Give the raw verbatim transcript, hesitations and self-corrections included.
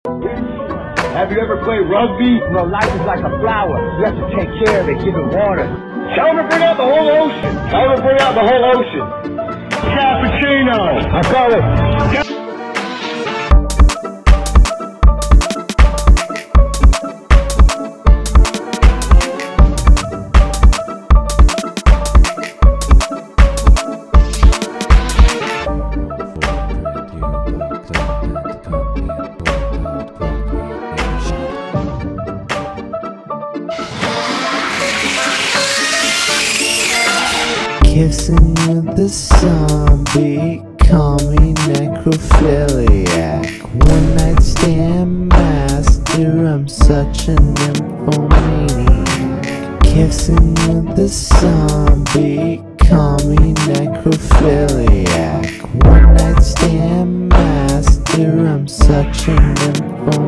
Have you ever played rugby? You know, life is like a flower. You have to take care of it, give it water. Tell him to bring out the whole ocean. Tell him to bring out the whole ocean. Cappuccino. I call it. Kissing with the zombie, call me necrophiliac. One night stand master, I'm such an nymphomaniac. Kissing with the zombie, call me necrophiliac. One night stand master, I'm such a nymphomaniac.